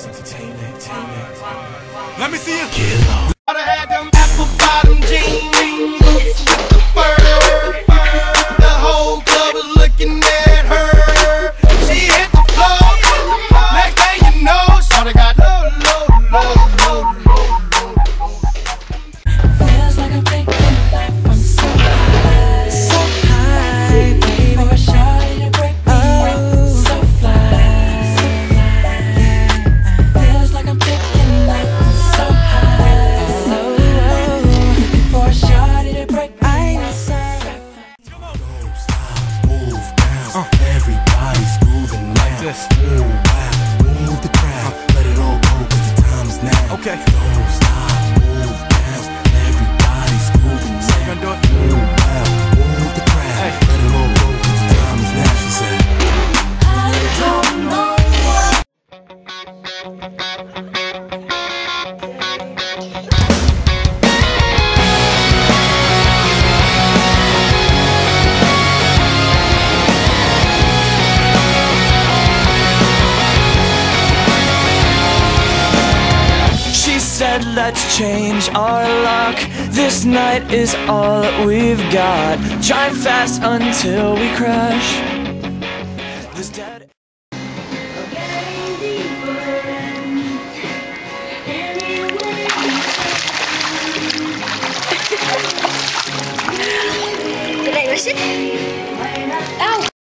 Let me see you. I'd have had them apple bottom jeans with the fur. The whole club was looking at her. She hit the floor. Next thing you know, shawty got low. Feels like I'm taking life. I'm so high, baby. For a shawty to break me, so fly. Feels like I'm taking life. I'm so high, for a shawty to break me, so fly. Don't stop, move, bounce. Everybody's moving now. Like this. Move, wow, move the crowd. Let it all go, 'cause the time is now. Okay. Don't stop, move, bounce. Everybody's moving now. You gonna do it? Move, wow, move the crowd. Hey. Let it all go, 'cause the time is now. She said, I don't know what. She said, let's change our luck. This night is all that we've got. Drive fast until we crash. This dead. Did I miss it?